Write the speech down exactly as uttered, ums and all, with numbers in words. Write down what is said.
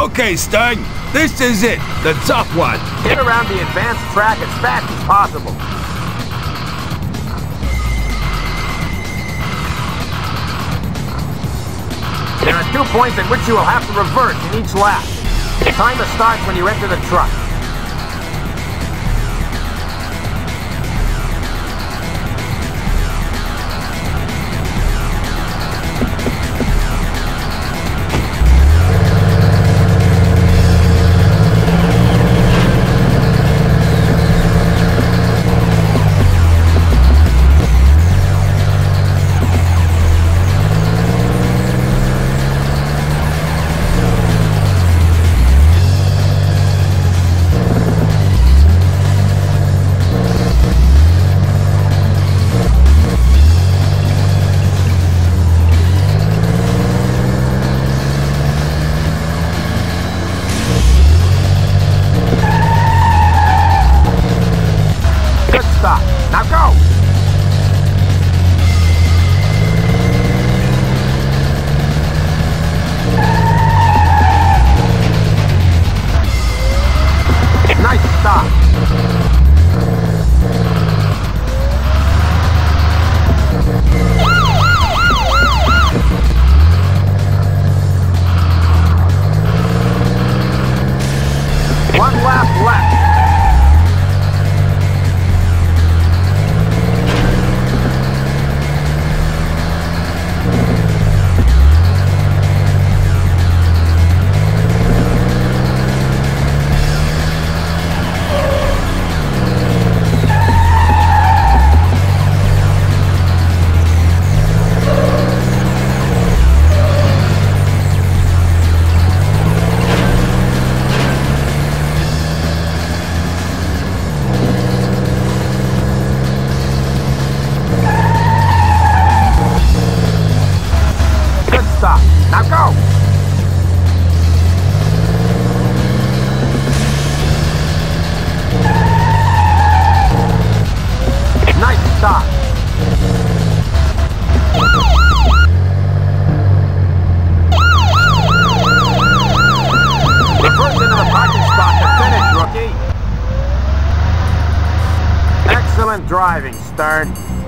Okay, Stern, this is it, the tough one. Get around the advanced track as fast as possible. There are two points at which you will have to reverse in each lap. The timer starts when you enter the truck. Now go! Nice stop. One lap left. Now go! Nice stop. Reverse into the parking spot to finish, rookie. Excellent driving, Stern.